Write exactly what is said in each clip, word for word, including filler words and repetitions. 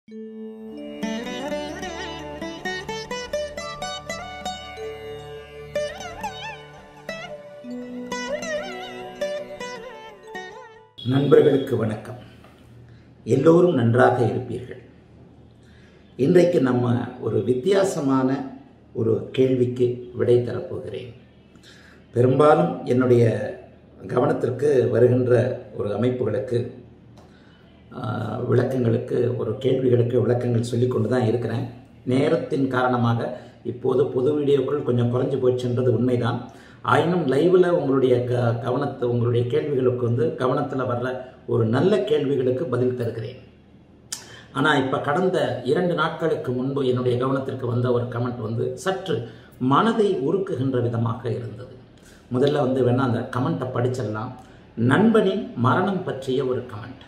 நண்பர்களுக்கு வணக்கம். எல்லோரும் நன்றாக இருப்பீர்கள். இன்றைக்கு நம்ம ஒரு வித்தியாசமான ஒரு கேள்விக்கு விடை தரப்போகிறேன். பெரும்பாலும் என்னுடைய கவனத்திற்கு வருகின்ற ஒரு அமைப்புகளுக்கு விளக்கங்களுக்கு ஒரு கேள்விகளுக்கு விளக்கங்கள் சொல்லிக்கொண்டு தான் இருக்கிறேன். நேரத்தின் காரணமாக இப்போது பொது வீடியோக்கள் கொஞ்சம் குறைஞ்சி போச்சுன்றது உண்மைதான். ஆயினும் லைவில் உங்களுடைய க கவனத்தை உங்களுடைய கேள்விகளுக்கு வந்து கவனத்தில் வர்ற ஒரு நல்ல கேள்விகளுக்கு பதில் தருகிறேன். ஆனால் இப்போ கடந்த இரண்டு நாட்களுக்கு முன்பு என்னுடைய கவனத்திற்கு வந்த ஒரு கமெண்ட் வந்து சற்று மனதை உருக்குகின்ற விதமாக இருந்தது. முதல்ல வந்து வேணால் அந்த கமெண்ட்டை படிச்சிடலாம். நண்பனின் மரணம் பற்றிய ஒரு கமெண்ட்.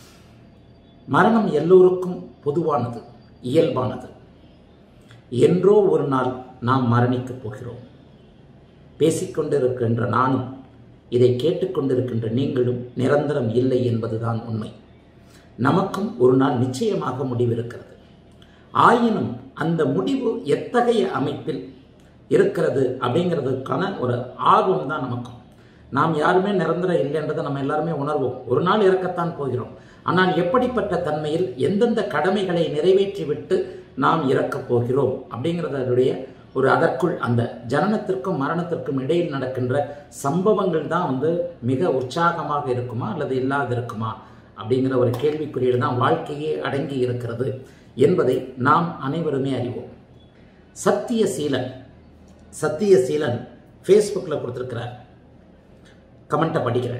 மரணம் எல்லோருக்கும் பொதுவானது, இயல்பானது. என்றோ ஒரு நாள் நாம் மரணிக்கப் போகிறோம். பேசிக்கொண்டிருக்கின்ற நானும் இதை கேட்டுக்கொண்டிருக்கின்ற நீங்களும் நிரந்தரம் இல்லை என்பதுதான் உண்மை. நமக்கும் ஒரு நாள் நிச்சயமாக முடிவிருக்கிறது. ஆயினும் அந்த முடிவு எத்தகைய அமைப்பில் இருக்கிறது அப்படிங்கிறதுக்கான ஒரு ஆர்வம் தான் நமக்கும். நாம் யாருமே நிரந்தரம் இல்லைன்றதை நம்ம எல்லாருமே உணர்வோம். ஒரு நாள் இறக்கத்தான் போகிறோம். ஆனால் எப்படிப்பட்ட தன்மையில் எந்தெந்த கடமைகளை நிறைவேற்றிவிட்டு நாம் இறக்கப் போகிறோம் அப்படிங்கிறதுடைய ஒரு அதற்குள் அந்த ஜனனத்திற்கும் மரணத்திற்கும் இடையில் நடக்கின்ற சம்பவங்கள் தான் வந்து மிக உற்சாகமாக இருக்குமா அல்லது இல்லாது இருக்குமா அப்படிங்கிற ஒரு கேள்விக்குறியில் தான் வாழ்க்கையே அடங்கி இருக்கிறது என்பதை நாம் அனைவருமே அறிவோம். சத்தியசீலன் சத்தியசீலன் ஃபேஸ்புக்கில் கொடுத்துருக்கிறார். கமெண்ட்டை படிக்கிறேன்.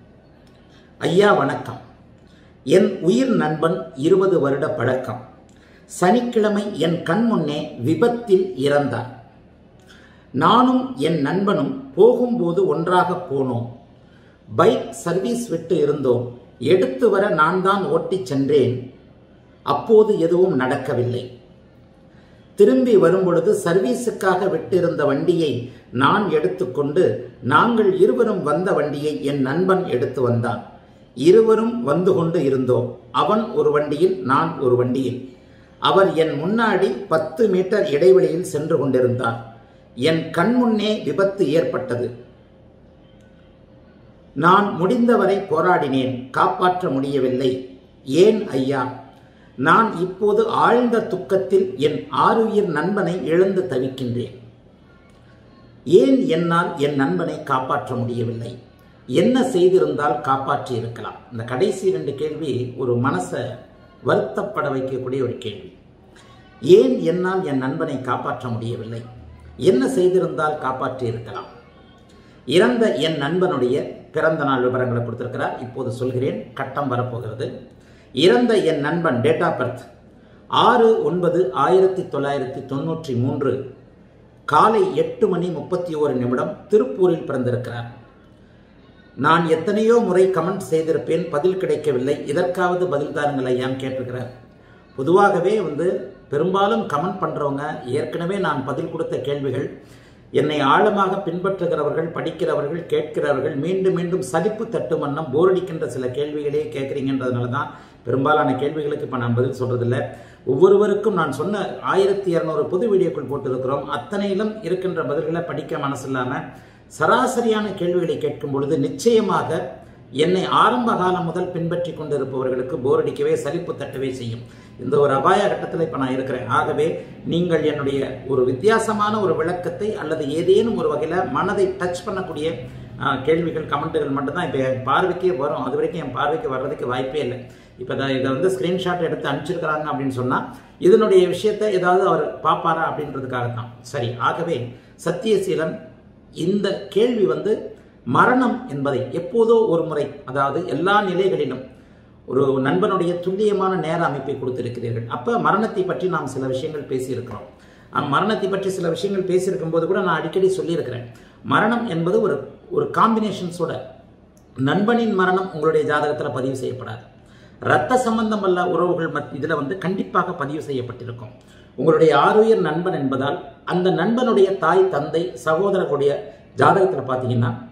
ஐயா வணக்கம். என் உயிர் நண்பன் இருபது வருட பழக்கம். சனிக்கிழமை என் கண் முன்னே விபத்தில் இறந்தார். நானும் என் நண்பனும் போகும்போது ஒன்றாக போனோம். பைக் சர்வீஸ் விட்டு இருந்தோம். எடுத்து வர நான் தான் ஓட்டி சென்றேன். அப்போது எதுவும் நடக்கவில்லை. திரும்பி வரும்பொழுது சர்வீஸுக்காக விட்டிருந்த வண்டியை நான் எடுத்துக்கொண்டு நாங்கள் இருவரும் வந்த வண்டியை என் நண்பன் எடுத்து வந்தான். இருவரும் வந்து கொண்டு இருந்தோம். அவன் ஒரு வண்டியில், நான் ஒரு வண்டியில். அவர் என் முன்னாடி பத்து மீட்டர் இடைவெளியில் சென்று கொண்டிருந்தார். என் கண்முன்னே விபத்து ஏற்பட்டது. நான் முடிந்தவரை போராடினேன். காப்பாற்ற முடியவில்லை. ஏன் ஐயா? நான் இப்போது ஆழ்ந்த துக்கத்தில் என் ஆருயிர் நண்பனை இழந்து தவிக்கின்றேன். ஏன் என்னால் என் நண்பனை காப்பாற்ற முடியவில்லை? என்ன செய்திருந்தால் காப்பாற்றி இருக்கலாம்? இந்த கடைசி ரெண்டு கேள்வி ஒரு மனசை வருத்தப்பட வைக்கக்கூடிய ஒரு கேள்வி. ஏன் என்னால் என் நண்பனை காப்பாற்ற முடியவில்லை? என்ன செய்திருந்தால் காப்பாற்றி இருக்கலாம்? இறந்த என் நண்பனுடைய பிறந்த நாள் விவரங்களை கொடுத்திருக்கிறார். இப்போது சொல்கிறேன், கட்டம் வரப்போகிறது. இறந்த என் நண்பன் டேட் ஆஃப் பர்த் ஆறு ஒன்பது ஆயிரத்தி தொள்ளாயிரத்தி தொண்ணூற்றி மூன்று காலை எட்டு மணி முப்பத்தி ஓரு நிமிடம் திருப்பூரில் பிறந்திருக்கிறார். நான் எத்தனையோ முறை கமெண்ட் செய்திருப்பேன், பதில் கிடைக்கவில்லை. இதற்காவது பதில் தாருங்கள் ஐயான்னு கேட்டிருக்கிறார். பொதுவாகவே வந்து பெரும்பாலும் கமெண்ட் பண்ணுறவங்க ஏற்கனவே நான் பதில் கொடுத்த கேள்விகள் என்னை ஆழமாக பின்பற்றுகிறவர்கள், படிக்கிறவர்கள், கேட்கிறவர்கள் மீண்டும் மீண்டும் சலிப்பு தட்டு வண்ணம் போரடிக்கின்ற சில கேள்விகளே கேட்குறீங்கன்றதுனால தான் பெரும்பாலான கேள்விகளுக்கு இப்போ நான் பதில் சொல்கிறதில்லை. ஒவ்வொருவருக்கும் நான் சொன்ன ஆயிரத்தி இரநூறு பொது வீடியோக்கள் போட்டிருக்கிறோம். அத்தனையிலும் இருக்கின்ற பதில்களை படிக்க மனசு இல்லாமல் சராசரியான கேள்விகளை கேட்கும் பொழுது நிச்சயமாக என்னை ஆரம்ப காலம் முதல் பின்பற்றி கொண்டிருப்பவர்களுக்கு போரடிக்கவே சலிப்பு தட்டவே செய்யும். இந்த ஒரு அபாய கட்டத்தில் இப்போ நான் இருக்கிறேன். ஆகவே நீங்கள் என்னுடைய ஒரு வித்தியாசமான ஒரு விளக்கத்தை அல்லது ஏதேனும் ஒரு வகையில் மனதை டச் பண்ணக்கூடிய கேள்விகள், கமெண்ட்டுகள் மட்டும்தான் இப்போ என் பார்வைக்கே வரும். அது வரைக்கும் என் பார்வைக்கு வர்றதுக்கு வாய்ப்பே இல்லை. இப்போ இதை வந்து ஸ்க்ரீன்ஷாட் எடுத்து அனுப்பிச்சிருக்கிறாங்க அப்படின்னு சொன்னால் இதனுடைய விஷயத்தை ஏதாவது அவர் பார்ப்பாரா அப்படின்றதுக்காகத்தான். சரி, ஆகவே சத்தியசீலன் இந்த கேள்வி வந்து மரணம் என்பதை எப்போதோ ஒரு முறை, அதாவது எல்லா நிலைகளிலும் ஒரு நண்பனுடைய துல்லியமான நேர அமைப்பை கொடுத்திருக்கிறீர்கள். அப்போ மரணத்தை பற்றி நாம் சில விஷயங்கள் பேசியிருக்கிறோம். மரணத்தை பற்றி சில விஷயங்கள் பேசியிருக்கும் போது கூட நான் அடிக்கடி சொல்லியிருக்கிறேன். மரணம் என்பது ஒரு ஒரு காம்பினேஷன்ஸோட. நண்பனின் மரணம் உங்களுடைய ஜாதகத்தில் பதிவு செய்யப்படாது. இரத்த சம்பந்தம் அல்ல உறவுகள் இதில் வந்து கண்டிப்பாக பதிவு செய்யப்பட்டிருக்கும். உங்களுடைய ஆருயிர் நண்பன் என்பதால் அந்த நண்பனுடைய தாய், தந்தை, சகோதரர்களுடைய ஜாதகத்தில் பார்த்தீங்கன்னா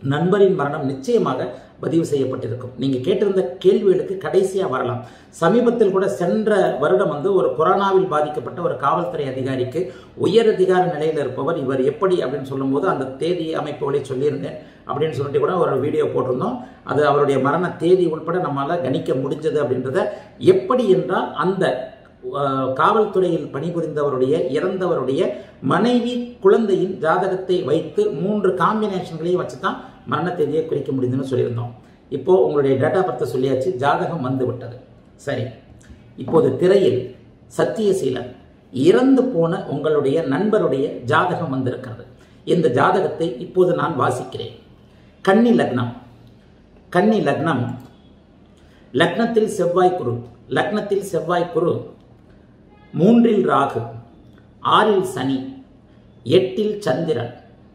நண்பரின் மரணம் நிச்சயமாக பதிவு செய்யப்பட்டிருக்கும். நீங்க கேட்டிருந்த கேள்விகளுக்கு கடைசியா வரலாம். சமீபத்தில் கூட சென்ற வருடம் வந்து ஒரு கொரோனாவில் பாதிக்கப்பட்ட ஒரு காவல்துறை அதிகாரிக்கு உயர் அதிகார நிலையில் இருப்பவர் இவர் எப்படி அப்படின்னு சொல்லும்போது அந்த தேதி அமைப்புகளை சொல்லியிருந்தேன் அப்படின்னு சொல்லிட்டு கூட ஒரு வீடியோ போட்டிருந்தோம். அது அவருடைய மரண தேதி உட்பட நம்மளால கணிக்க முடிஞ்சது அப்படின்றத எப்படி என்றால் அந்த காவல்துறையில் பணிபுரிந்தவருடைய இறந்தவருடைய மனைவி குழந்தையின் ஜாதகத்தை வைத்து மூன்று காம்பினேஷன்களையும் வச்சுதான் மரண தேதியை குறிக்க முடியுதுன்னு சொல்லியிருந்தோம். இப்போ உங்களுடைய டேட்டா பர்த் சொல்லியாச்சு, ஜாதகம் வந்து விட்டது. சரி, இப்போது திரையில் சத்தியசீலன் இறந்து போன உங்களுடைய நண்பருடைய ஜாதகம் வந்திருக்கிறது. இந்த ஜாதகத்தை இப்போது நான் வாசிக்கிறேன். கன்னி லக்னம், கன்னி லக்னம், லக்னத்தில் செவ்வாய் குரு, லக்னத்தில் செவ்வாய் குரு, மூன்றில் ராகு, ஆறில் சனி, எட்டில் சந்திரன்,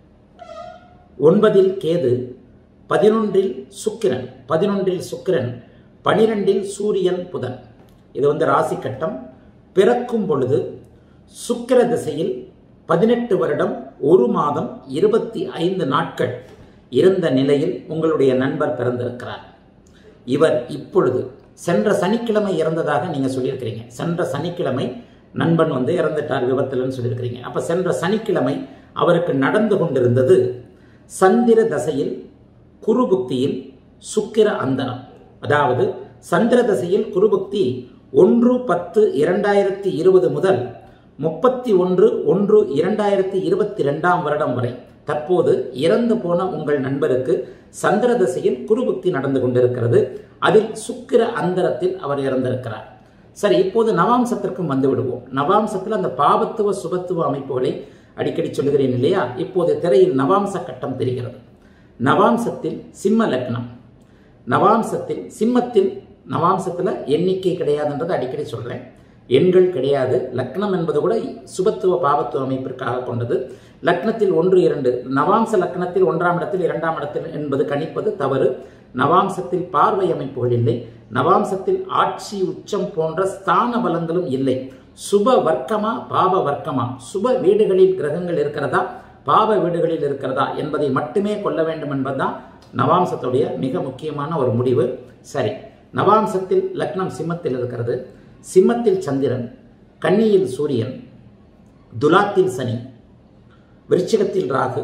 ஒன்பதில் கேது, பதினொன்றில் சுக்கிரன், பதினொன்றில் சுக்கிரன், பனிரெண்டில் சூரியன் புதன். இது வந்து ராசி கட்டம். பிறக்கும் பொழுது சுக்கிர திசையில் பதினெட்டு வருடம் ஒரு மாதம் இருபத்தி ஐந்து நாட்கள் இருந்த நிலையில் உங்களுடைய நண்பர் பிறந்திருக்கிறார். இவர் இப்பொழுது சென்ற சனிக்கிழமை இறந்ததாக நீங்க சொல்லியிருக்கிறீங்க. சென்ற சனிக்கிழமை நண்பன் வந்து இறந்துட்டார் விபத்துலன்னு சொல்லியிருக்கிறீங்க. அப்ப சென்ற சனிக்கிழமை அவருக்கு நடந்து கொண்டிருந்தது சந்திர தசையில் குருபுக்தியில் சுக்கிர அந்தரம். அதாவது சந்திர தசையில் குருபுக்தி ஒன்று பத்து இரண்டாயிரத்தி இருபது முதல் முப்பத்தி ஒன்று ஒன்று இரண்டாயிரத்தி இருபத்தி ரெண்டாம் வருடம் வரை தற்போது இறந்து போன உங்கள் நண்பருக்கு சந்திர தசையில் குருபுக்தி நடந்து கொண்டிருக்கிறது. அதில் சுக்கிர அந்தரத்தில் அவர் இறந்திருக்கிறார். சரி, இப்போது நவாம்சத்திற்கும் வந்து விடுவோம். நவாம்சத்தில் அந்த பாவத்துவ சுபத்துவ அமைப்புகளை அடிக்கடி சொல்லுகிறேன் இல்லையா? இப்போது திரையில் நவாம்ச கட்டம் தெரிகிறது. நவாம்சத்தில் சிம்ம லக்னம், நவாம்சத்தில் சிம்மத்தில் நவாம்சத்தில் எண்ணிக்கை கிடையாதுன்றது அடிக்கடி சொல்றேன். எண்கள் கிடையாது. லக்னம் என்பது கூட சுபத்துவ பாவத்துவ அமைப்பிற்காக கொண்டது. லக்னத்தில் ஒன்று இரண்டு, நவாம்ச லக்னத்தில் ஒன்றாம் இடத்தில் இரண்டாம் இடத்தில் என்பது கணிப்பது தவறு. நவாம்சத்தில் பார்வை அமைப்புகள் இல்லை. நவாம்சத்தில் ஆட்சி உச்சம் போன்ற ஸ்தான பலங்களும் இல்லை. சுப வர்க்கமா பாவ வர்க்கமா, சுப வீடுகளில் கிரகங்கள் இருக்கிறதா பாவ வீடுகளில் இருக்கிறதா என்பதை மட்டுமே கொள்ள வேண்டும் என்பதுதான் நவாம்சத்துடைய மிக முக்கியமான ஒரு முடிவு. சரி, நவாம்சத்தில் லக்னம் சிம்மத்தில் இருக்கிறது. சிம்மத்தில் சந்திரன், கன்னியில் சூரியன், துலாத்தில் சனி, விருச்சிகத்தில் ராகு,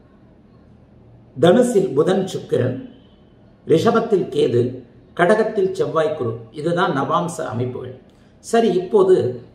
தனுசில் புதன் சுக்கிரன், ரிஷபத்தில் கேது, கடகத்தில் செவ்வாய் குரு. இதுதான் நவாம்ச அமைப்புகள். சரி, இப்போது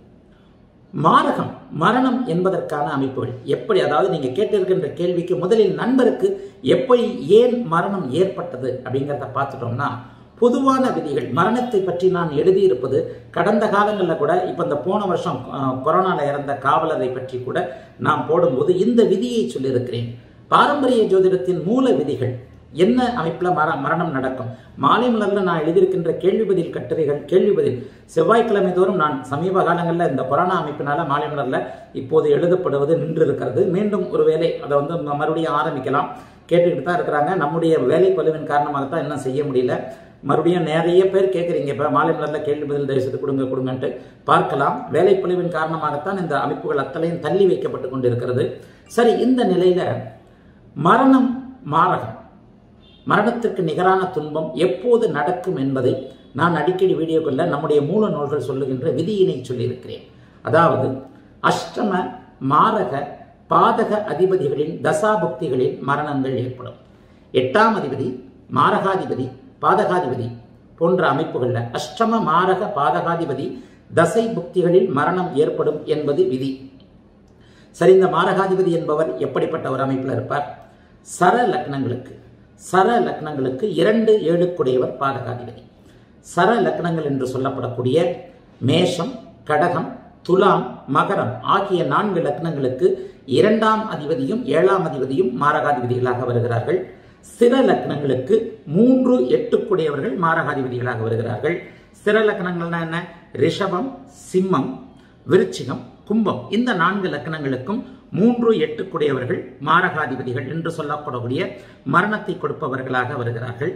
மாரகம் மரணம் என்பதற்கான அமைப்புகள் எப்படி? அதாவது நீங்க கேட்டிருக்கின்ற கேள்விக்கு முதலில் நண்பருக்கு எப்படி ஏன் மரணம் ஏற்பட்டது அப்படிங்கிறத பார்த்துட்டோம்னா, பொதுவான விதிகள் மரணத்தை பற்றி நான் எழுதியிருப்பது கடந்த காலங்களில் கூட, இப்போ இந்த போன வருஷம் கொரோனால இறந்த காவலரை பற்றி கூட நாம் போடும்போது இந்த விதியை சொல்லியிருக்கிறேன். பாரம்பரிய ஜோதிடத்தின் மூல விதிகள் என்ன அமைப்பில் மர மரணம் நடக்கும். மாலை மலரில் நான் எழுதியிருக்கின்ற கேள்வி பதில் கட்டுரைகள், கேள்வி பதில் செவ்வாய்க்கிழமை தோறும் நான் சமீப காலங்களில் இந்த கொரோனா அமைப்பினால மாலை மலரில் இப்போது எழுதப்படுவது நின்று இருக்கிறது. மீண்டும் ஒருவேளை அதை வந்து மறுபடியும் ஆரம்பிக்கலாம். கேட்டுக்கிட்டு தான் இருக்கிறாங்க. நம்முடைய வேலை பளுவின் காரணமாகத்தான் இன்னும் செய்ய முடியல. மறுபடியும் நிறைய பேர் கேட்குறீங்க, இப்போ மாலை மலரில் கேள்வி பதில் தரிசனத்தை கொடுங்க கொடுங்கன்ட்டு பார்க்கலாம். வேலைப்பொழிவின் காரணமாகத்தான் இந்த அமைப்புகள் அத்தனையும் தள்ளி வைக்கப்பட்டு கொண்டிருக்கிறது. சரி, இந்த நிலையில மரணம் மாரகம், மரணத்திற்கு நிகரான துன்பம் எப்போது நடக்கும் என்பதை நான் அடிக்கடி வீடியோக்களில் நம்முடைய மூல நூல்கள் சொல்லுகின்ற விதியினை சொல்லியிருக்கிறேன். அதாவது அஷ்டம மாரக பாதக அதிபதிகளின் தசாபுக்திகளில் மரணங்கள் ஏற்படும். எட்டாம் அதிபதி, மாரகாதிபதி, பாதகாதிபதி போன்ற அமைப்புகளில் அஷ்டம மாரக பாதகாதிபதி தசை புக்திகளில் மரணம் ஏற்படும் என்பது விதி. சரி, இந்த மாரகாதிபதி என்பவர் எப்படிப்பட்ட ஒரு அமைப்பில் இருப்பார்? சர லக்னங்களுக்கு சர லக்னங்களுக்கு இரண்டு ஏழுக்குடையவர் பாதகாதிபதி. சர லக்னங்கள் என்று சொல்லப்படக்கூடிய மேஷம், கடகம், துலாம், மகரம் ஆகிய நான்கு லக்னங்களுக்கு இரண்டாம் அதிபதியும் ஏழாம் அதிபதியும் மாரகாதிபதிகளாக வருகிறார்கள். ஸ்திர லக்னங்களுக்கு மூன்று எட்டுக்குடையவர்கள் மாரகாதிபதிகளாக வருகிறார்கள். ஸ்திர லக்னங்கள்னா என்ன? ரிஷபம், சிம்மம், விருச்சிகம், கும்பம். இந்த நான்கு லக்னங்களுக்கும் மூன்று எட்டுக்குடையவர்கள் மாரகாதிபதிகள் என்று சொல்லப்படக்கூடிய மரணத்தை கொடுப்பவர்களாக வருகிறார்கள்.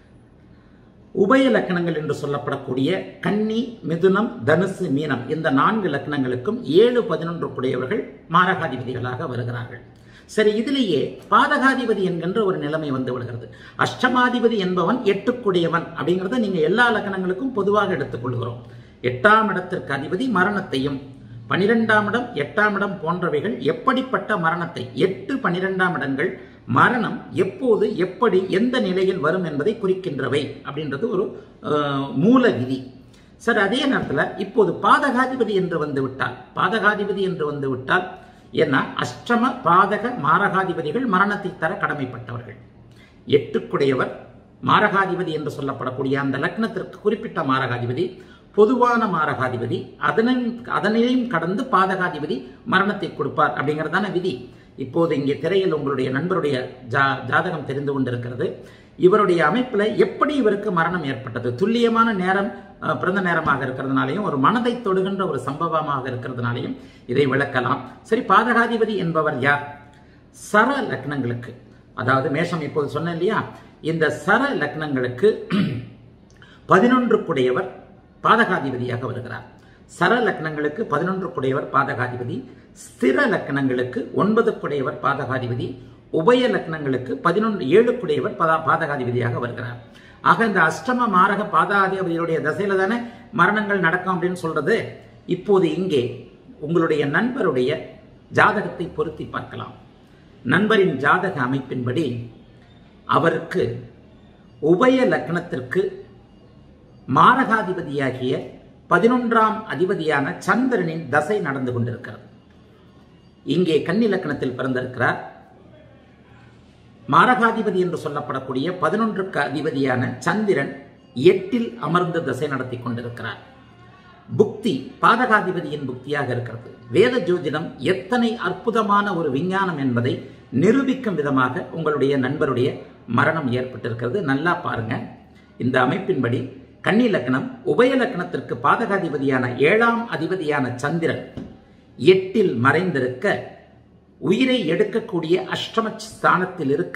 உபய லக்னங்கள் என்று சொல்லப்படக்கூடிய கன்னி, மிதுனம், தனுசு, மீனம் இந்த நான்கு லக்னங்களுக்கும் ஏழு பதினொன்று குடையவர்கள் மாரகாதிபதிகளாக வருகிறார்கள். சரி, இதிலேயே பாதகாதிபதி என்கின்ற ஒரு நிலைமை வந்து விடுகிறது. அஷ்டமாதிபதி என்பவன் எட்டுக்குடையவன் அப்படிங்கிறத நீங்க எல்லா லக்னங்களுக்கும் பொதுவாக எடுத்துக்கொள்கிறோம். எட்டாம் இடத்திற்கு அதிபதி மரணத்தையும், பனிரெண்டாம் இடம் எட்டாம் இடம் போன்றவைகள் எப்படிப்பட்ட மரணத்தை, எட்டு பனிரெண்டாம் இடங்கள் மரணம் எப்போது எப்படி எந்த நிலையில் வரும் என்பதை குறிக்கின்றவை அப்படின்றது ஒரு மூல விதி. சார், அதே நேரத்தில் இப்போது பாதகாதிபதி என்று வந்து விட்டால் பாதகாதிபதி என்று வந்து விட்டால் ஏன்னா அஷ்டம பாதக மாரகாதிபதிகள் மரணத்தை தர கடமைப்பட்டவர்கள். எட்டுக்குடையவர் மாரகாதிபதி என்று சொல்லப்படக்கூடிய அந்த லக்னத்திற்கு குறிப்பிட்ட மாரகாதிபதி, பொதுவான மாரகாதிபதி, அதனையும் அதனையும் கடந்து பாதகாதிபதி மரணத்தை கொடுப்பார் அப்படிங்கிறதான விதி. இப்போது இங்கே திரையில் உங்களுடைய நண்பருடைய ஜா ஜாதகம் தெரிந்து கொண்டிருக்கிறது. இவருடைய அமைப்பில் எப்படி இவருக்கு மரணம் ஏற்பட்டது, துல்லியமான நேரம் பிறந்த நேரமாக இருக்கிறதுனாலையும் ஒரு மனதை தொடுகின்ற ஒரு சம்பவமாக இருக்கிறதுனாலையும் இதை விளக்கலாம். சரி, பாதகாதிபதி என்பவர் யார்? சர லக்னங்களுக்கு, அதாவது மேஷம் இப்போது சொன்னேன் இல்லையா, இந்த சர லக்னங்களுக்கு பதினொன்றுக்குடையவர் பாதகாதிபதியாக வருகிறார். சர லக்னங்களுக்கு பதினொன்றுக்குடையவர் பாதகாதிபதி, ஸ்திர லக்னங்களுக்கு ஒன்பதுக்குடையவர் பாதகாதிபதி, உபய லக்னங்களுக்கு பதினொன்று ஏழுக்குடையவர் பாதகாதிபதியாக வருகிறார். ஆக இந்த அஷ்டம மாரக பாதகாதிபதியுடைய தசையில தானே மரணங்கள் நடக்கும் அப்படின்னு சொல்றது. இப்போது இங்கே உங்களுடைய நண்பருடைய ஜாதகத்தை பொருத்தி பார்க்கலாம். நண்பரின் ஜாதக அமைப்பின்படி அவருக்கு உபய லக்னத்திற்கு மாரகாதிபதியாகிய பதினொன்றாம் அதிபதியான சந்திரனின் தசை நடந்து கொண்டிருக்கிறது. இங்கே கன்னி லக்னத்தில் பிறந்திருக்கிறார். மாரகாதிபதி என்று சொல்லப்படக்கூடிய பதினொன்றுக்கு அதிபதியான சந்திரன் எட்டில் அமர்ந்து தசை நடத்தி கொண்டிருக்கிறார். புக்தி பாதகாதிபதியின் புக்தியாக இருக்கிறது. வேத ஜோதிடம் எத்தனை அற்புதமான ஒரு விஞ்ஞானம் என்பதை நிரூபிக்கும் விதமாக உங்களுடைய நண்பருடைய மரணம் ஏற்பட்டிருக்கிறது. நல்லா பாருங்க. இந்த அமைப்பின்படி கன்னி லக்னம் உபய லக்னத்திற்கு பாதகாதிபதியான ஏழாம் அதிபதியான சந்திரன் எட்டில் மறைந்திருக்க, உயிரை எடுக்கக்கூடிய அஷ்டம ஸ்தானத்தில் இருக்க,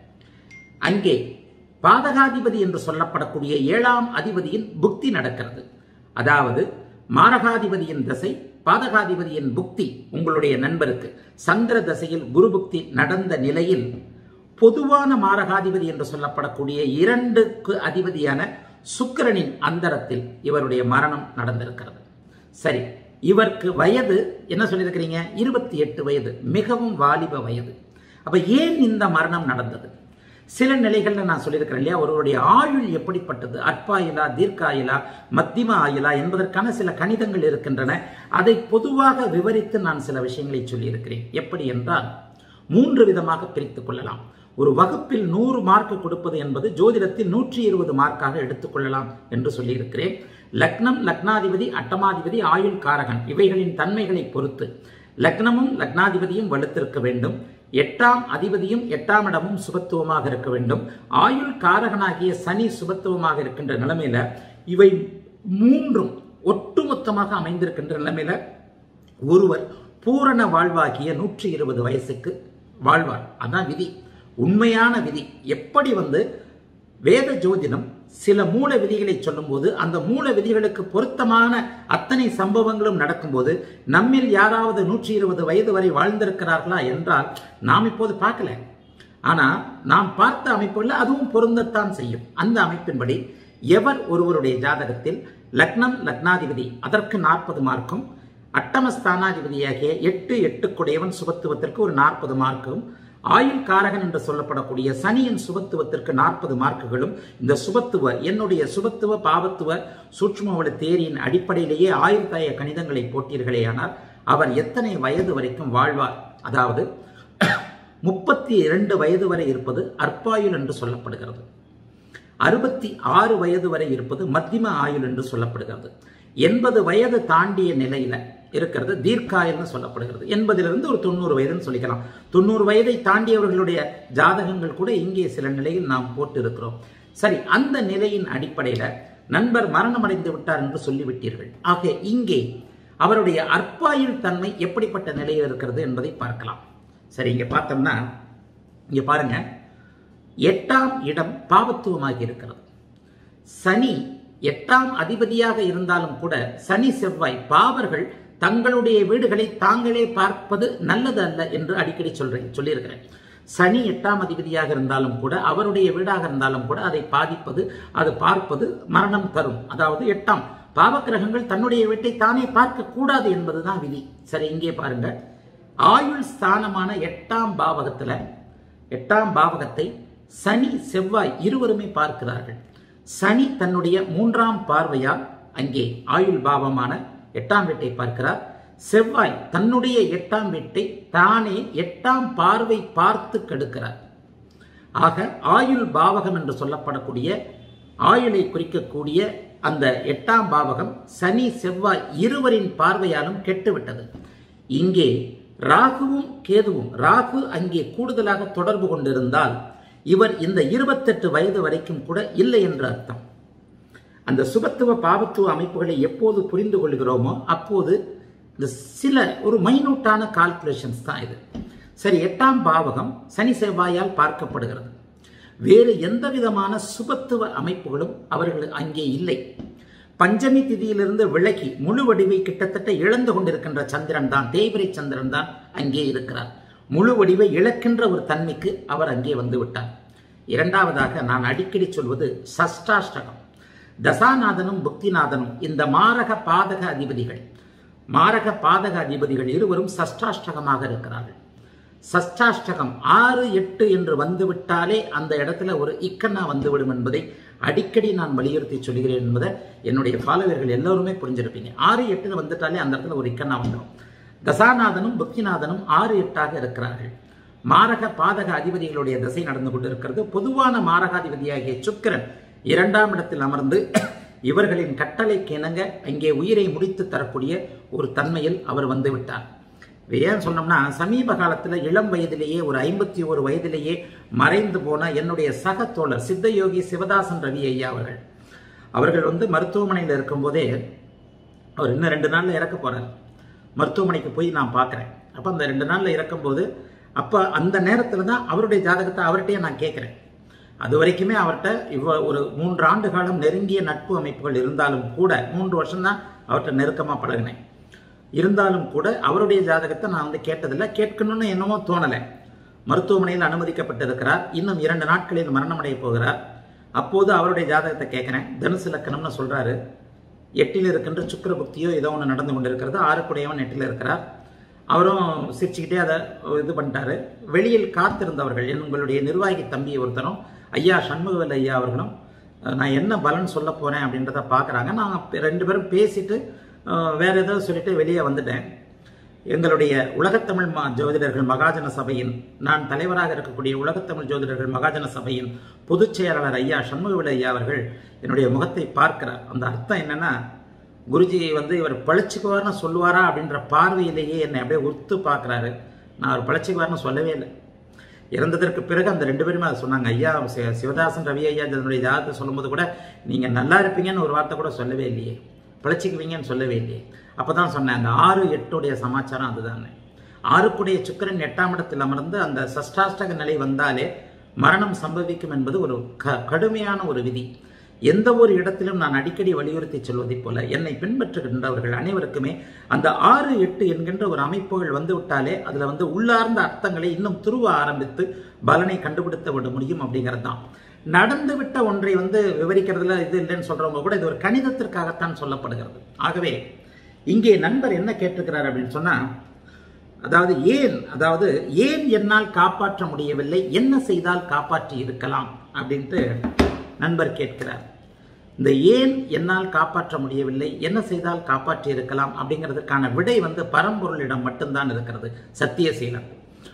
அங்கே பாதகாதிபதி என்று சொல்லப்படக்கூடிய ஏழாம் அதிபதியின் புக்தி நடக்கிறது. அதாவது மாரகாதிபதியின் தசை, பாதகாதிபதியின் புக்தி உங்களுடைய நண்பருக்கு சந்திர தசையில் குரு புக்தி நடந்த நிலையில் பொதுவான மாரகாதிபதி என்று சொல்லப்படக்கூடிய இரண்டுக்கு அதிபதியான சுக்கிரனின் அந்தரத்தில் இவருடைய மரணம் நடந்திருக்கிறது. சரி, இவருக்கு வயது என்ன சொல்லியிருக்கிறீங்க? இருபத்தி எட்டு வயது, மிகவும் வாலிப வயது. அப்ப ஏன் இந்த மரணம் நடந்தது? சில நிலைகள்ல நான் சொல்லியிருக்கிறேன் இல்லையா, ஒருவருடைய ஆயுள் எப்படிப்பட்டது, அற்பாயுளா தீர்க்காயுளா மத்தியம ஆயுளா என்பதற்கான சில கணிதங்கள் இருக்கின்றன. அதை பொதுவாக விவரித்து நான் சில விஷயங்களை சொல்லியிருக்கிறேன். எப்படி என்றால் மூன்று விதமாக பிரித்துக் கொள்ளலாம். ஒரு வகுப்பில் நூறு மார்க் கொடுப்பது என்பது ஜோதிடத்தில் நூற்றி இருபது மார்க்காக எடுத்துக்கொள்ளலாம் என்று சொல்லியிருக்கிறேன். லக்னம், லக்னாதிபதி, அட்டமாதிபதி, ஆயுள் காரகன் இவைகளின் தன்மைகளை பொறுத்து லக்னமும் லக்னாதிபதியும் வலுத்திருக்க வேண்டும். எட்டாம் அதிபதியும் எட்டாம் இடமும் சுபத்துவமாக இருக்க வேண்டும். ஆயுள் காரகனாகிய சனி சுபத்துவமாக இருக்கின்ற நிலைமையில இவை மூன்றும் ஒட்டுமொத்தமாக அமைந்திருக்கின்ற நிலைமையில ஒருவர் பூரண வாழ்வாகிய நூற்றி இருபது வயசுக்கு வாழ்வார். அதான் விதி, உண்மையான விதி. எப்படி வந்து வேத ஜோதிடம் சில மூல விதிகளை சொல்லும் போது அந்த மூல விதிகளுக்கு பொருத்தமான அத்தனை சம்பவங்களும் நடக்கும்போது நம்மில் யாராவது நூற்றி இருபது வயது வரை வாழ்ந்திருக்கிறார்களா என்றால் நாம் இப்போது பார்க்கல. ஆனா நாம் பார்த்த அமைப்புகளில் அதுவும் பொருந்தத்தான் செய்யும். அந்த அமைப்பின்படி எவர் ஒருவருடைய ஜாதகத்தில் லக்னம் லக்னாதிபதி அதற்கு நாற்பது மார்க்கும், அட்டமஸ்தானாதிபதியாகிய எட்டு எட்டுக்குடையவன் சுபத்துவத்திற்கு ஒரு நாற்பது மார்க்கும், ஆயுள் காரகன் என்று சொல்லப்படக்கூடிய சனியின் சுபத்துவத்திற்கு நாற்பது மார்க்குகளும், இந்த சுபத்துவ என்னுடைய சுபத்துவ பாவத்துவ சூட்சுமவள தேரியின் அடிப்படையிலேயே ஆயுர்தாய கணிதங்களை போட்டீர்களேயானால் அவர் எத்தனை வயது வரைக்கும் வாழ்வார்? அதாவது முப்பத்தி இரண்டு வயது வரை இருப்பது அற்பாயுள் என்று சொல்லப்படுகிறது. அறுபத்தி ஆறு வயது வரை இருப்பது மத்தியம ஆயுள் என்று சொல்லப்படுகிறது. எண்பது வயது தாண்டிய நிலையில இருக்கிறது தீர்க்காயுள்னு சொல்லப்படுகிறது. எண்பதிலிருந்து ஒரு தொண்ணூறு வயதுன்னு சொல்லிக்கலாம். தொண்ணூறு வயதை தாண்டியவர்களுடைய ஜாதகங்கள் கூட இங்கே சில நிலையில் நாம் போட்டு இருக்கிறோம். சரி, அந்த நிலையின் அடிப்படையில நண்பர் மரணம் அடைந்து விட்டார் என்று சொல்லிவிட்டீர்கள். ஆக இங்கே அவருடைய அற்பாயுள் தன்மை எப்படிப்பட்ட நிலையில் இருக்கிறது என்பதை பார்க்கலாம். சரி, இங்க பார்த்தோம்னா இங்க பாருங்க, எட்டாம் இடம் பாவத்துவமாகி இருக்கிறது. சனி எட்டாம் அதிபதியாக இருந்தாலும் கூட சனி செவ்வாய் பாவர்கள் தங்களுடைய வீடுகளை தாங்களே பார்ப்பது நல்லது அல்ல என்று அடிக்கடி சொல்றேன் சொல்லியிருக்கிறேன். சனி எட்டாம் அதிபதியாக இருந்தாலும் கூட, அவருடைய வீடாக இருந்தாலும் கூட அதை பாதிப்பது, அது பார்ப்பது மரணம் தரும். அதாவது எட்டாம் பாவக்கிரகங்கள் தன்னுடைய வீட்டை தானே பார்க்க கூடாது என்பதுதான் விதி. சரி, இங்கே பாருங்க, ஆயுள் ஸ்தானமான எட்டாம் பாவகத்துல எட்டாம் பாவகத்தை சனி செவ்வாய் இருவருமே பார்க்கிறார்கள். சனி தன்னுடைய மூன்றாம் பார்வையால் அங்கே ஆயுள் பாவமான எட்டாம் வீட்டை பார்க்கிறார். செவ்வாய் தன்னுடைய எட்டாம் வீட்டை தானே எட்டாம் பார்வை பார்த்து கெடுக்கிறார். ஆக ஆயுள் பாவகம் என்று சொல்லப்படக்கூடிய, ஆயுளை குறிக்கக்கூடிய அந்த எட்டாம் பாவகம் சனி செவ்வாய் இருவரின் பார்வையாலும் கெட்டுவிட்டது. இங்கே ராகுவும் கேதுவும், ராகு அங்கே கூடுதலாக தொடர்பு கொண்டிருந்தால் இவர் இந்த இருபத்தெட்டு வயது வரைக்கும் கூட இல்லை என்று அர்த்தம். அந்த சுபத்துவ பாவத்துவ அமைப்புகளை எப்போது புரிந்து கொள்கிறோமோ அப்போது இந்த சில ஒரு மைனூட்டான கால்குலேஷன்ஸ் தான் இது. சரி, எட்டாம் பாவகம் சனி செவ்வாயால் பார்க்கப்படுகிறது. வேறு எந்த விதமான சுபத்துவ அமைப்புகளும் அவர்கள் அங்கே இல்லை. பஞ்சமி திதியிலிருந்து விலகி முழு வடிவை கிட்டத்தட்ட இழந்து கொண்டிருக்கின்ற சந்திரன் தான், தேய்பிரை சந்திரன் தான் அங்கே இருக்கிறார். முழு வடிவை இழக்கின்ற ஒரு தன்மைக்கு அவர் அங்கே வந்து விட்டார். இரண்டாவதாக நான் அடிக்கடி சொல்வது சஷ்டாஷ்டகம். தசாநாதனும் புக்திநாதனும் இந்த மாரக பாதக அதிபதிகள், மாரக பாதக அதிபதிகள் இருவரும் சஷ்டாஷ்டகமாக இருக்கிறார்கள். சஷ்டாஷ்டகம் ஆறு எட்டு என்று வந்துவிட்டாலே அந்த இடத்துல ஒரு இக்கண்ணா வந்துவிடும் என்பதை அடிக்கடி நான் வலியுறுத்தி சொல்கிறேன் என்பதை என்னுடைய ஃபாலோவர்கள் எல்லோருமே புரிஞ்சிருப்பீங்க. ஆறு எட்டுன்னு வந்துட்டாலே அந்த இடத்துல ஒரு இக்கண்ணா வந்துடும். தசாநாதனும் புக்திநாதனும் ஆறு எட்டாக இருக்கிறார்கள். மாரக பாதக அதிபதிகளுடைய திசை நடந்து கொண்டிருக்கிறது. பொதுவான மாரகாதிபதியாகிய சுக்கிரன் இரண்டாம் இடத்தில் அமர்ந்து இவர்களின் கட்டளைக்கு இணங்க அங்கே உயிரை முடித்து தரக்கூடிய ஒரு தன்மையில் அவர் வந்து விட்டார். ஏன் சொன்னோம்னா, சமீப காலத்தில் இளம் வயதிலேயே ஒரு ஐம்பத்தி ஒரு வயதிலேயே மறைந்து போன என்னுடைய சக தோழர் சித்தயோகி சிவதாசன் ரவி ஐயா அவர்கள் அவர்கள் வந்து மருத்துவமனையில் இருக்கும்போதே, அவர் இன்னும் ரெண்டு நாளில் இறக்க போறார். மருத்துவமனைக்கு போய் நான் பார்க்குறேன். அப்போ அந்த ரெண்டு நாளில் இறக்கும்போது அப்போ அந்த நேரத்தில் தான் அவருடைய ஜாதகத்தை அவர்கிட்டயே நான் கேட்குறேன். அது வரைக்குமே அவர்கிட்ட இவ்வ ஒரு மூன்று ஆண்டு காலம் நெருங்கிய நட்பு அமைப்புகள் இருந்தாலும் கூட, மூன்று வருஷம்தான் அவர்கிட்ட நெருக்கமாக பழகினேன். இருந்தாலும் கூட அவருடைய ஜாதகத்தை நான் வந்து கேட்டதில்லை, கேட்கணும்னு என்னமோ தோணலை. மருத்துவமனையில் அனுமதிக்கப்பட்டிருக்கிறார். இன்னும் இரண்டு நாட்களில் மரணமடைய போகிறார். அப்போது அவருடைய ஜாதகத்தை கேட்குறேன். தனுசு லக்கணம்னு சொல்கிறாரு. எட்டில் இருக்கின்ற சுக்கிர புக்தியோ ஏதோ ஒன்று நடந்து கொண்டு இருக்கிறது. ஆறுக்குடையவன் எட்டில் இருக்கிறார். அவரும் சிரிச்சுக்கிட்டே அதை இது பண்ணிட்டாரு. வெளியில் காத்திருந்தவர்கள், உங்களுடைய நிர்வாகி தம்பி ஒருத்தரும் ஐயா சண்முகவேல் ஐயா அவர்களும் நான் என்ன பலன் சொல்ல போகிறேன் அப்படின்றத பார்க்குறாங்க. நான் ரெண்டு பேரும் பேசிட்டு வேற ஏதோ சொல்லிட்டு வெளியே வந்துட்டேன். எங்களுடைய உலகத்தமிழ் மா ஜோதிடர்கள் மகாஜன சபையின், நான் தலைவராக இருக்கக்கூடிய உலகத்தமிழ் ஜோதிடர்கள் மகாஜன சபையின் பொதுச் செயலாளர் ஐயா சண்முகவேல் ஐயா அவர்கள் என்னுடைய முகத்தை பார்க்கிறார். அந்த அர்த்தம் என்னன்னா, குருஜி வந்து இவர் பழச்சிக்குவார்னு சொல்லுவாரா அப்படின்ற பார்வையிலேயே என்னை அப்படியே உறுத்து பார்க்குறாரு. நான் அவர் பழச்சிக்குவார்னு சொல்லவே இல்லை. இறந்ததற்கு பிறகு அந்த ரெண்டு பேருமே அதை சொன்னாங்க. ஐயா சிவதாசன் ரவி ஐயா என்னுடைய ஜாதகத்தை சொல்லும்போது கூட நீங்கள் நல்லா இருப்பீங்கன்னு ஒரு வார்த்தை கூட சொல்லவே இல்லையே, பிழைச்சிக்குவீங்கன்னு சொல்லவே இல்லையே. அப்போ தான் சொன்னேன், அந்த ஆறு எட்டுடைய சமாச்சாரம் அதுதானே. ஆறுக்குடைய சுக்கிரன் எட்டாம் இடத்தில் அமர்ந்து அந்த சஷ்டாஷ்டக நிலை வந்தாலே மரணம் சம்பவிக்கும் என்பது ஒரு க கடுமையான ஒரு விதி. எந்த ஒரு இடத்திலும் நான் அடிக்கடி வலியுறுத்தி சொல்வதைப் போல என்னை பின்பற்றுகின்றவர்கள் அனைவருக்குமே அந்த ஆறு எட்டு என்கின்ற ஒரு அமைப்புகள் வந்து விட்டாலே அதில் வந்து உள்ளார்ந்த அர்த்தங்களை இன்னும் துருவ ஆரம்பித்து பலனை கண்டுபிடித்து விட முடியும் அப்படிங்கிறது தான். நடந்துவிட்ட ஒன்றை வந்து விவரிக்கிறதுல இது இல்லைன்னு சொல்றவங்க கூட இது ஒரு கணிதத்திற்காகத்தான் சொல்லப்படுகிறது. ஆகவே இங்கே நண்பர் என்ன கேட்டிருக்கிறார் அப்படின்னு சொன்னா, அதாவது ஏன் அதாவது ஏன் என்னால் காப்பாற்ற முடியவில்லை, என்ன செய்தால் காப்பாற்றி இருக்கலாம் அப்படின்ட்டு நண்பர் கேட்கிறார். இந்த ஏன் என்னால் காப்பாற்ற முடியவில்லை, என்ன செய்தால் காப்பாற்றி இருக்கலாம் அப்படிங்கிறதுக்கான விடை வந்து பரம்பொருளிடம் மட்டும்தான் இருக்கிறது. சத்தியசீலன்.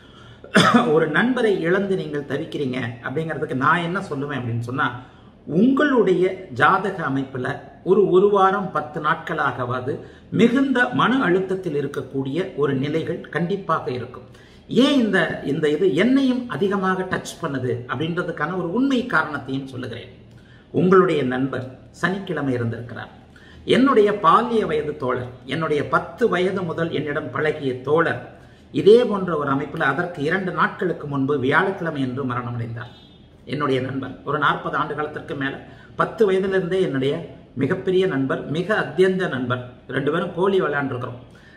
ஒரு நண்பரை இழந்து நீங்கள் தவிக்கிறீங்க அப்படிங்கிறதுக்கு நான் என்ன சொல்லுவேன் அப்படின்னு சொன்னா, உங்களுடைய ஜாதக அமைப்புல ஒரு ஒரு வாரம் பத்து நாட்களாகவாது மிகுந்த மன அழுத்தத்தில் இருக்கக்கூடிய ஒரு நிலைகள் கண்டிப்பாக இருக்கும். ஏன் இந்த இந்த இது என்னையும் அதிகமாக டச் பண்ணுது அப்படின்றதுக்கான ஒரு உண்மை காரணத்தையும் சொல்லுகிறேன். உங்களுடைய நண்பர் சனிக்கிழமை இருந்திருக்கிறார். என்னுடைய பால்ய வயது தோழர், என்னுடைய பத்து வயது முதல் என்னிடம் பழகிய தோழர் இதே போன்ற ஒரு அமைப்பில் அதற்கு இரண்டு நாட்களுக்கு முன்பு வியாழக்கிழமை என்று மரணம் அடைந்தார். என்னுடைய நண்பர் ஒரு நாற்பது ஆண்டு காலத்திற்கு மேல, பத்து வயதிலிருந்தே என்னுடைய மிகப்பெரிய நண்பர், மிக அத்தியந்த நண்பர். ரெண்டு பேரும் கோழி விளையாண்டுருக்கிறோம்.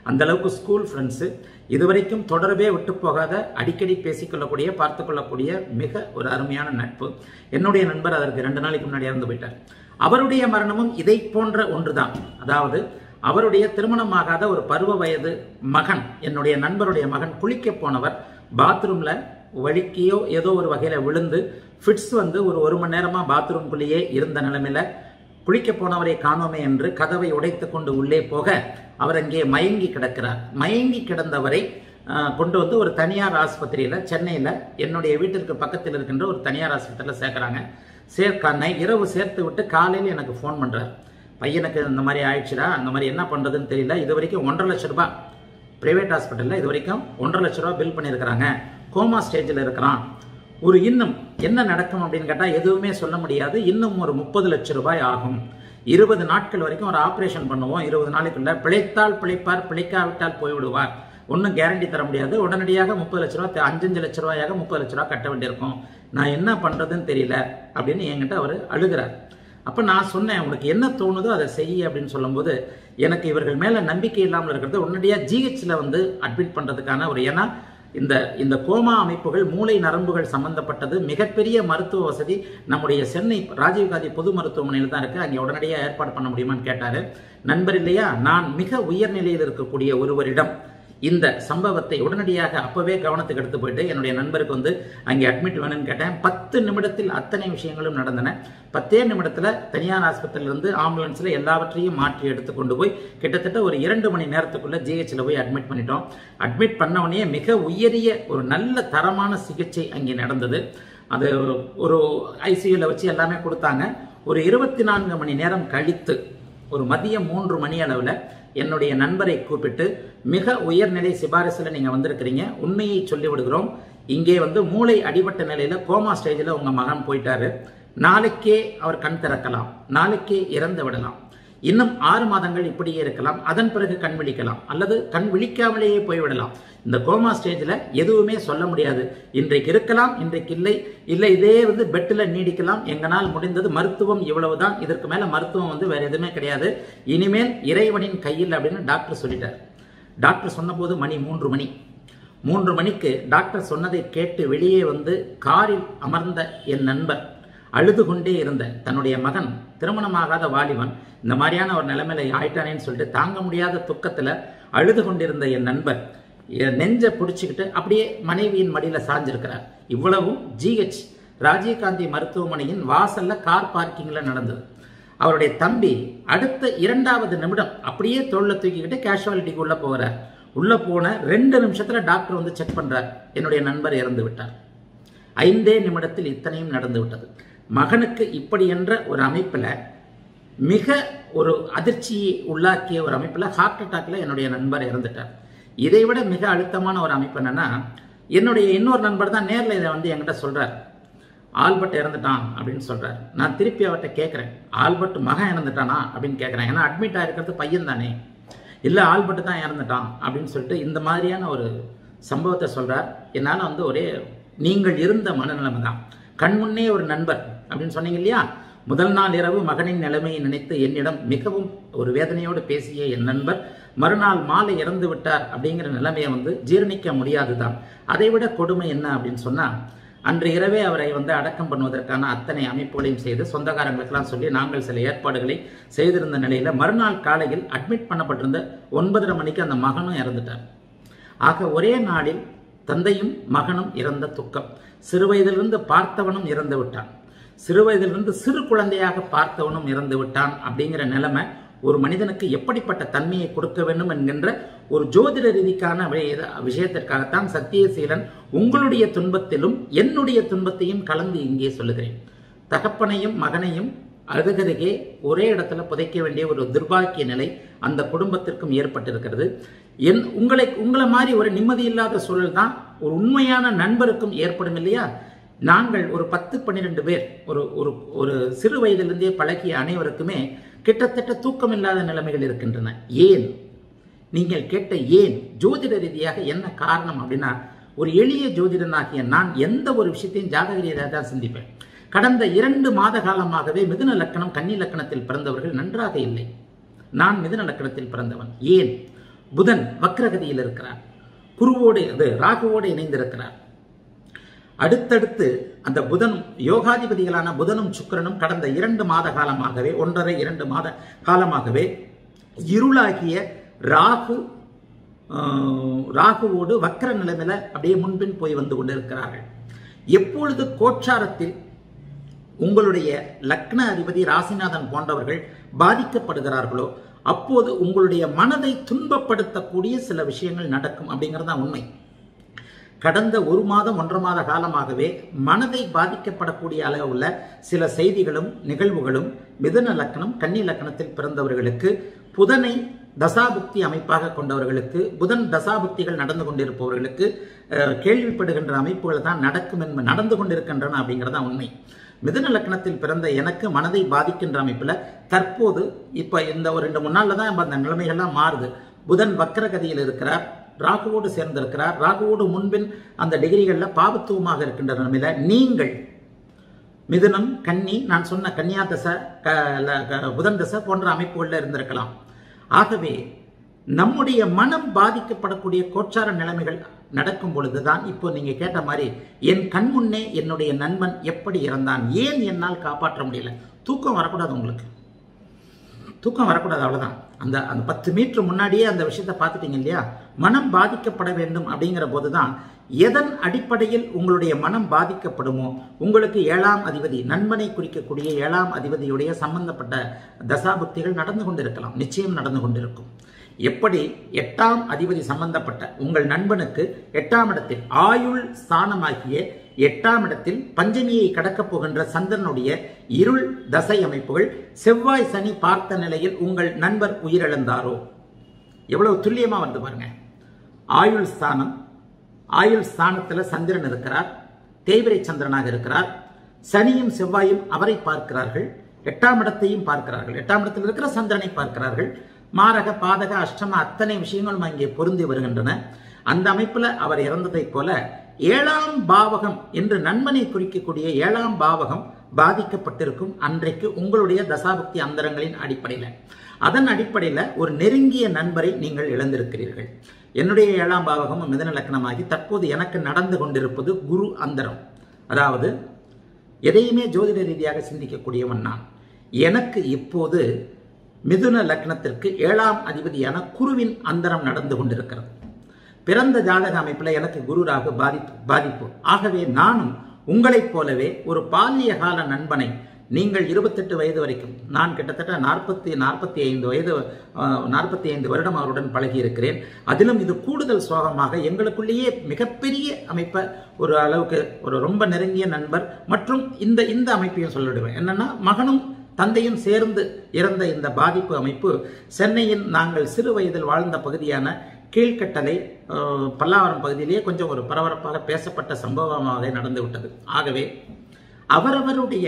அந்த அளவுக்கு ஸ்கூல் ஃப்ரெண்ட்ஸு, இதுவரைக்கும் தொடர்பே விட்டு போகாத, அடிக்கடி பேசிக்கொள்ளக்கூடிய, பார்த்து கொள்ளக்கூடிய மிக ஒரு அருமையான நட்பு. என்னுடைய நண்பர் அதற்கு ரெண்டு நாளைக்கு முன்னாடி இறந்து போயிட்டார். அவருடைய மரணமும் இதை போன்ற ஒன்றுதான். அதாவது அவருடைய திருமணமாகாத ஒரு பருவ வயது மகன், என்னுடைய நண்பருடைய மகன் குளிக்க போனவர் பாத்ரூம்ல வலிக்கையோ ஏதோ ஒரு வகையில விழுந்து ஃபிட்ஸ் வந்து ஒரு ஒரு மணி நேரமா பாத்ரூம்குள்ளேயே இருந்த நிலைமையில குளிக்க போனவரை காணோமே என்று கதவை உடைத்து கொண்டு உள்ளே போக அவர் அங்கே மயங்கி கிடக்கிறார். மயங்கி கிடந்தவரை கொண்டு வந்து ஒரு தனியார் ஆஸ்பத்திரியில, சென்னையில என்னுடைய வீட்டிற்கு பக்கத்தில் இருக்கின்ற ஒரு தனியார் ஆஸ்பத்திரியில சேர்க்கிறாங்க. சேர்க்க இரவு சேர்த்து விட்டு காலையில் எனக்கு ஃபோன் பண்றார். பையனுக்கு இந்த மாதிரி ஆயிடுச்சுடா, அந்த மாதிரி என்ன பண்றதுன்னு தெரியல, இது வரைக்கும் ஒன்றரை லட்சம் ரூபாய் பிரைவேட் ஹாஸ்பிட்டல்ல இது வரைக்கும் ஒன்றரை லட்சம் ரூபாய் பில் பண்ணியிருக்கிறாங்க, கோமா ஸ்டேஜில் இருக்கிறான். ஒரு இன்னும் என்ன நடக்கும் அப்படின்னு கேட்டால் எதுவுமே சொல்ல முடியாது. இன்னும் ஒரு முப்பது லட்சம் ரூபாய் ஆகும். இருபது நாட்கள் வரைக்கும் ஒரு ஆப்ரேஷன் பண்ணுவோம். இருபது நாளைக்குள்ள பிழைத்தால் பிழைப்பார், பிழைக்காவிட்டால் போய்விடுவார். ஒன்றும் கேரண்டி தர முடியாது. உடனடியாக முப்பது லட்ச ரூபாய், அஞ்சஞ்சு லட்ச ரூபாயாக முப்பது லட்ச ரூபாய் கட்ட வேண்டியிருக்கும். நான் என்ன பண்றதுன்னு தெரியல அப்படின்னு என்கிட்ட அவர் அழுகிறார். அப்போ நான் சொன்னேன், உனக்கு என்ன தோணுதோ அதை செய்ய அப்படின்னு சொல்லும்போது, எனக்கு இவர்கள் மேலே நம்பிக்கை இல்லாமல் இருக்கிறது உடனடியாக ஜிஹெச்சில் வந்து அட்மிட் பண்ணுறதுக்கான ஒரு, ஏன்னா இந்த இந்த கோமா அமைப்புகள் மூளை நரம்புகள் சம்பந்தப்பட்டது, மிகப்பெரிய மருத்துவ வசதி நம்முடைய சென்னை ராஜீவ்காந்தி பொது மருத்துவமனையில் தான் இருக்குது. அங்கே உடனடியாக ஏற்பாடு பண்ண முடியுமான்னு கேட்டார். நண்பர் இல்லையா, நான் மிக உயர்நிலையில் இருக்கக்கூடிய ஒருவரிடம் இந்த சம்பவத்தை உடனடியாக அப்பவே கவனத்துக்கு எடுத்து போயிட்டு என்னுடைய நண்பருக்கு வந்து அங்கே அட்மிட் வேணும்னு கேட்டேன். பத்து நிமிடத்தில் அத்தனை விஷயங்களும் நடந்தன. பத்தே நிமிடத்தில் தனியார் ஆஸ்பத்திரியிலிருந்து ஆம்புலன்ஸில் எல்லாவற்றையும் மாற்றி எடுத்து கொண்டு போய் கிட்டத்தட்ட ஒரு இரண்டு மணி நேரத்துக்குள்ள ஜிஹெச்சில் போய் அட்மிட் பண்ணிட்டோம். அட்மிட் பண்ண உடனே மிக உயரிய ஒரு நல்ல தரமான சிகிச்சை அங்கே நடந்தது. அது ஒரு ஐசியூவில் வச்சு எல்லாமே கொடுத்தாங்க. ஒரு இருபத்தி நான்கு மணி நேரம் கழித்து ஒரு மதியம் மூன்று மணி அளவில் என்னுடைய நண்பரை கூப்பிட்டு, மிக உயர்நிலை சிபாரிசில் நீங்கள் வந்திருக்கிறீங்க, உண்மையை சொல்லி விடுகிறோம், இங்கே வந்து மூளை அடிபட்ட நிலையில் கோமா ஸ்டேஜில் உங்கள் மகன் போயிட்டாரு, நாளைக்கே அவர் கண் திறக்கலாம், நாளைக்கே இறந்து விடலாம், இன்னும் ஆறு மாதங்கள் இப்படியே இருக்கலாம், அதன் பிறகு கண் விழிக்கலாம், அல்லது கண் விழிக்காமலேயே போய்விடலாம். இந்த கோமா ஸ்டேஜில் எதுவுமே சொல்ல முடியாது. இன்றைக்கு இருக்கலாம், இன்றைக்கு இல்லை, இல்லை இதே வந்து பெட்டில் நீடிக்கலாம். எங்களால் முடிந்தது மருத்துவம் இவ்வளவுதான், இதற்கு மேலே மருத்துவம் வந்து வேற எதுவுமே கிடையாது, இனிமேல் இறைவனின் கையில் அப்படின்னு டாக்டர் சொல்லிட்டார். டாக்டர் சொன்னபோது மணி மூன்று மணி மூன்று மணிக்கு டாக்டர் சொன்னதை கேட்டு வெளியே வந்து காரில் அமர்ந்த என் நண்பர், அழுது கொண்டே இருந்த தன்னுடைய மகன், திருமணமாகாத வாலிபன், இந்த மாதிரியான ஒரு நிலைமையில ஆயிட்டானேன்னு சொல்லிட்டு தாங்க முடியாத துக்கத்துல அழுது கொண்டிருந்த என் நண்பர் நெஞ்ச பிடிச்சிக்கிட்டு அப்படியே மனைவியின் மடியில சாஞ்சிருக்கிறார். இவ்வளவும் ஜிஹெச் ராஜீவ்காந்தி மருத்துவமனையின் வாசல்ல கார் பார்க்கிங்ல நடந்தது. அவருடைய தம்பி அடுத்த இரண்டாவது நிமிடம் அப்படியே தோல்ல தூக்கிக்கிட்டு கேஷுவாலிட்டிக்கு உள்ள போகிறார். உள்ள போன ரெண்டு நிமிஷத்துல டாக்டர் வந்து செக் பண்றார், என்னுடைய நண்பர் இறந்து விட்டார். ஐந்தே நிமிடத்தில் இத்தனையும் நடந்து விட்டது. மகனுக்கு இப்படி என்ற ஒரு அமைப்புல, மிக ஒரு அதிர்ச்சியை உள்ளாக்கிய ஒரு அமைப்புல, ஹார்ட் அட்டாக்ல என்னுடைய நண்பர் இறந்துட்டார். இதை விட மிக அழுத்தமான ஒரு அமைப்பு என்னன்னா, என்னுடைய இன்னொரு நண்பர் தான் நேரில் இதை வந்து என்கிட்ட சொல்றார், ஆல்பர்ட் இறந்துட்டான் அப்படின்னு சொல்றாரு. நான் திருப்பி அவர்கிட்ட கேட்கிறேன், ஆல்பர்ட் மகன் இறந்துட்டானா அப்படின்னு கேட்கிறேன். ஏன்னா அட்மிட் ஆயிருக்கிறது பையன் தானே. இல்ல ஆல்பர்ட் தான் இறந்துட்டான் அப்படின்னு சொல்லிட்டு இந்த மாதிரியான ஒரு சம்பவத்தை சொல்றார். என்னால வந்து ஒரே, நீங்கள் இருந்த மனநிலைமை தான். கண்முன்னே ஒரு நண்பர் அப்படின்னு சொன்னீங்க இல்லையா, முதல் நாள் இரவு மகனின் நிலைமையை நினைத்து என்னிடம் மிகவும் ஒரு வேதனையோடு பேசிய என் நண்பர் மறுநாள் மாலை இறந்து விட்டார் அப்படிங்கிற நிலைமையை வந்து ஜீரணிக்க முடியாதுதான். அதை விட கொடுமை என்ன அப்படின்னு சொன்னா, அன்று இரவே அவரை வந்து அடக்கம் பண்ணுவதற்கான அத்தனை அமைப்புகளையும் செய்து சொந்தக்காரங்களுக்கெல்லாம் சொல்லி நாங்கள் சில ஏற்பாடுகளை செய்திருந்த நிலையில மறுநாள் காலையில் அட்மிட் பண்ணப்பட்டிருந்த ஒன்பதரை மணிக்கு அந்த மகனும் இறந்துட்டார். ஆக ஒரே நாளில் தந்தையும் மகனும் இறந்த துக்கம். சிறு வயதிலிருந்து பார்த்தவனும் இறந்து விட்டான், சிறு வயதிலிருந்து சிறு குழந்தையாக பார்த்தவனும் இறந்து விட்டான். அப்படிங்கிற நிலைமை ஒரு மனிதனுக்கு எப்படிப்பட்ட தன்மையை கொடுக்க வேண்டும் என்கின்ற ஒரு ஜோதிட ரீதிக்கான விஷயத்திற்காகத்தான் சத்தியசீலன் உங்களுடைய துன்பத்திலும் என்னுடைய துன்பத்தையும் கலந்து இங்கே சொல்லுகிறேன். தகப்பனையும் மகனையும் அருகருகே ஒரே இடத்துல புதைக்க வேண்டிய ஒரு துர்பாக்கிய நிலை அந்த குடும்பத்திற்கும் ஏற்பட்டிருக்கிறது. என் உங்களை உங்களை மாதிரி ஒரு நிம்மதி இல்லாத சூழல் தான் ஒரு உண்மையான நண்பருக்கும் ஏற்படும் இல்லையா. நாங்கள் ஒரு பத்து பன்னிரெண்டு பேர் ஒரு ஒரு ஒரு சிறு வயதிலிருந்தே பழகிய அனைவருக்குமே கிட்டத்தட்ட தூக்கம் இல்லாத நிலைமைகள் இருக்கின்றன. ஏன் நீங்கள் கேட்ட ஏன் ஜோதிட ரீதியாக என்ன காரணம் அப்படின்னா, ஒரு எளிய ஜோதிடனாகிய நான் எந்த ஒரு விஷயத்தையும் ஜாதக ரீதியாக தான் சிந்திப்பேன். கடந்த இரண்டு மாத காலமாகவே மிதுன லக்கணம் கன்னி லக்கணத்தில் பிறந்தவர்கள் நன்றாக இல்லை. நான் மிதுன லக்கணத்தில் பிறந்தவன். ஏன் புதன் வக்ரகதியில் இருக்கிறார். குருவோடு அது ராகுவோடு இணைந்திருக்கிறார். அடுத்தடுத்து அந்த புதன் யோகாதிபதிகளான புதனும் சுக்கிரனும் கடந்த இரண்டு மாத காலமாகவே ஒன்றரை இரண்டு மாத காலமாகவே இருளாகிய ராகு ராகுவோடு வக்ர நிலைமையில அப்படியே முன்பின் போய் வந்து கொண்டிருக்கிறார்கள். எப்பொழுது கோச்சாரத்தில் உங்களுடைய லக்ன அதிபதி ராசிநாதன் போன்றவர்கள் பாதிக்கப்படுகிறார்களோ அப்போது உங்களுடைய மனதை துன்பப்படுத்தக்கூடிய சில விஷயங்கள் நடக்கும் அப்படிங்கிறது உண்மை. கடந்த ஒரு மாதம் ஒன்றரை மாத காலமாகவே மனதை பாதிக்கப்படக்கூடிய அளவுள்ள சில செய்திகளும் நிகழ்வுகளும் மிதுன லக்னம் கன்னி லக்னத்தில் பிறந்தவர்களுக்கு புதனை தசாபுக்தி அமைப்பாக கொண்டவர்களுக்கு புதன் தசாபுக்திகள் நடந்து கொண்டிருப்பவர்களுக்கு கேள்விப்படுகின்ற அமைப்புகள் தான் நடக்கும் என்பது நடந்து கொண்டிருக்கின்றன அப்படிங்கிறதா உண்மை. மிதுன லக்னத்தில் பிறந்த எனக்கு மனதை பாதிக்கின்ற அமைப்பில் தற்போது இப்போ இந்த ஒரு ரெண்டு மூணு நாளில் தான் அந்த நிலைமைகள்லாம் மாறுது. புதன் வக்ரகதியில் இருக்கிறார், ராகுவோடு சேர்ந்திருக்கிறார். ராகுவோடு முன்பின் அந்த டிகிரிகளில் பாபத்துவமாக இருக்கின்ற நிலைமையில நீங்கள் மிதுனம் கன்னி நான் சொன்ன கன்னியா தசை புதன் தசை போன்ற அமைப்புகளில் இருந்திருக்கலாம். ஆகவே நம்முடைய மனம் பாதிக்கப்படக்கூடிய கோச்சார நிலைமைகள் நடக்கும் பொழுதுதான் இப்போ நீங்க கேட்ட மாதிரி என் கண் முன்னே என்னுடைய நண்பன் எப்படி இறந்தான், ஏன் என்னால் காப்பாற்ற முடியல, தூக்கம் வரக்கூடாது. உங்களுக்கு தூக்கம் வரக்கூடாது, அவ்வளவுதான். அந்த அந்த பத்து மீட்டர் முன்னாடியே அந்த விஷயத்தை பார்த்துட்டீங்க இல்லையா? மனம் பாதிக்கப்பட வேண்டும் அப்படிங்கிற போதுதான் எதன் அடிப்படையில் உங்களுடைய மனம் பாதிக்கப்படுமோ உங்களுக்கு ஏழாம் அதிபதி நண்பனை குறிக்கக்கூடிய ஏழாம் அதிபதியுடைய சம்பந்தப்பட்ட தசாபுக்திகள் நடந்து கொண்டிருக்கலாம், நிச்சயம் நடந்து கொண்டிருக்கும். எப்படி எட்டாம் அதிபதி சம்பந்தப்பட்ட உங்கள் நண்பனுக்கு எட்டாம் இடத்தில் ஆயுள் ஸ்தானமாகிய எட்டாம் இடத்தில் பஞ்சமியை கடக்கப் போகின்ற சந்திரனுடைய இருள் தசை அமைப்புகள் செவ்வாய் சனி பார்த்த நிலையில் உங்கள் நண்பர் உயிரிழந்தாரோ எவ்வளவு துல்லியமா வந்து பாருங்க. ஆயுள் ஸ்தானம், ஆயுள் ஸ்தானத்தில் சந்திரன் இருக்கிறார், தேய்பிரை சந்திரனாக இருக்கிறார். சனியும் செவ்வாயும் அவரை பார்க்கிறார்கள், எட்டாம் இடத்தையும் பார்க்கிறார்கள், எட்டாம் இடத்தில் இருக்கிற சந்திரனை பார்க்கிறார்கள். மாரக பாதக அஷ்டம அத்தனை விஷயங்களும் அங்கே பொருந்தி வருகின்றன. அந்த அமைப்புல அவர் இறந்ததை போல ஏழாம் பாவகம் என்று நண்பனை குறிக்கக்கூடிய ஏழாம் பாவகம் பாதிக்கப்பட்டிருக்கும் அன்றைக்கு உங்களுடைய தசாபக்தி அந்தரங்களின் அடிப்படையில். அதன் அடிப்படையில் ஒரு நெருங்கிய நண்பரை நீங்கள் இழந்திருக்கிறீர்கள். என்னுடைய ஏழாம் பாவகம் மிதுன லக்னமாகி தற்போது எனக்கு நடந்து கொண்டிருப்பது குரு அந்தரம். அதாவது எதையுமே ஜோதிட ரீதியாக சிந்திக்கக்கூடியவன் நான். எனக்கு இப்போது மிதுன லக்னத்திற்கு ஏழாம் அதிபதியான குருவின் அந்தரம் நடந்து கொண்டிருக்கிறது. பிறந்த ஜாதக அமைப்பில் எனக்கு குரு ராகு பாதிப்பு பாதிப்பு ஆகவே நானும் உங்களைப் போலவே ஒரு பால்ய கால நண்பனை, நீங்கள் இருபத்தெட்டு வயது வரைக்கும், நான் கிட்டத்தட்ட நாற்பத்தி நாற்பத்தி ஐந்து வயது நாற்பத்தி ஐந்து வருடம் அவருடன் பழகி இருக்கிறேன். அதிலும் இது கூடுதல் சோகமாக எங்களுக்குள்ளேயே மிகப்பெரிய அமைப்பை ஒரு அளவுக்கு ஒரு ரொம்ப நெருங்கிய நண்பர் மற்றும் இந்த இந்த அமைப்பையும் சொல்லிடுவேன். என்னன்னா மகனும் தந்தையும் சேர்ந்து இறந்த இந்த பாதிப்பு அமைப்பு சென்னையின் நாங்கள் சிறு வயதில் வாழ்ந்த பகுதியான கீழ்கட்டளை பல்லாவரம் பகுதியிலேயே கொஞ்சம் ஒரு பரபரப்பாக பேசப்பட்ட சம்பவமாக நடந்துவிட்டது. ஆகவே அவரவருடைய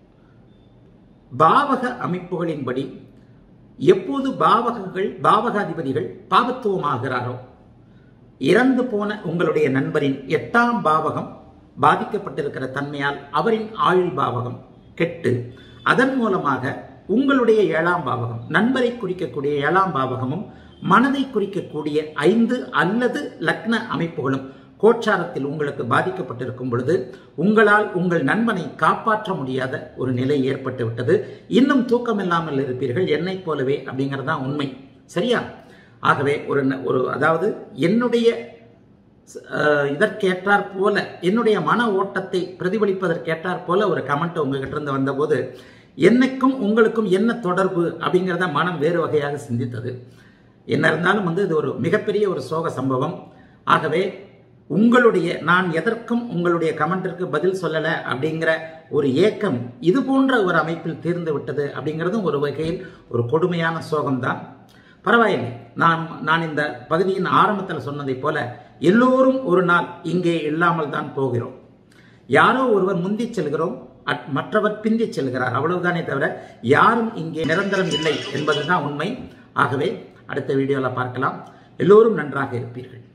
பாவக அமைப்புகளின்படி எப்போது பாவகங்கள் பாவகாதிபதிகள் பாவத்துவமாகிறாரோ இறந்து போன உங்களுடைய நண்பரின் எட்டாம் பாவகம் பாதிக்கப்பட்டிருக்கிற தன்மையால் அவரின் ஆயுள் பாவகம் கெட்டு அதன் மூலமாக உங்களுடைய ஏழாம் பாவகம் நண்பரை குறிக்கக்கூடிய ஏழாம் பாவகமும் மனதை குறிக்கக்கூடிய ஐந்து அல்லது லக்ன அமைப்புகளும் கோச்சாரத்தில் உங்களுக்கு பாதிக்கப்பட்டிருக்கும் பொழுது உங்களால் உங்கள் நண்பனை காப்பாற்ற முடியாத ஒரு நிலை ஏற்பட்டு விட்டது. இன்னும் தூக்கம் இல்லாமல் இருப்பீர்கள் என்னை போலவே அப்படிங்கிறதான் உண்மை. சரியா? ஆகவே ஒரு ஒரு அதாவது என்னுடைய இதற்கேற்றாற் போல என்னுடைய மன ஓட்டத்தை பிரதிபலிப்பதற்கேற்றாற் போல ஒரு கமெண்ட் உங்ககிட்ட இருந்து வந்தபோது என்னைக்கும் உங்களுக்கும் என்ன தொடர்பு அப்படிங்கிறத மனம் வேறு வகையாக சிந்தித்தது. என்ன இருந்தாலும் வந்து இது ஒரு மிகப்பெரிய ஒரு சோக சம்பவம். ஆகவே உங்களுடைய நான் எதற்கும் உங்களுடைய கமெண்டிற்கு பதில் சொல்லலை அப்படிங்கிற ஒரு ஏக்கம் இது போன்ற ஒரு அமைப்பில் தீர்ந்து விட்டது அப்படிங்கிறதும் ஒரு வகையில் ஒரு கொடுமையான சோகம்தான். பரவாயில்லை. நான் நான் இந்த பகுதியின் ஆரம்பத்தில் சொன்னதை போல எல்லோரும் ஒரு நாள் இங்கே இல்லாமல் தான் போகிறோம். யாரோ ஒருவர் முந்தி செல்கிறோம், மற்றவர் பிந்தி செல்கிறார், அவ்வளவுதானே தவிர யாரும் இங்கே நிரந்தரம் இல்லை என்பதுதான் உண்மை. ஆகவே அடுத்த வீடியோவில் பார்க்கலாம். எல்லோரும் நன்றாக இருப்பீர்கள்.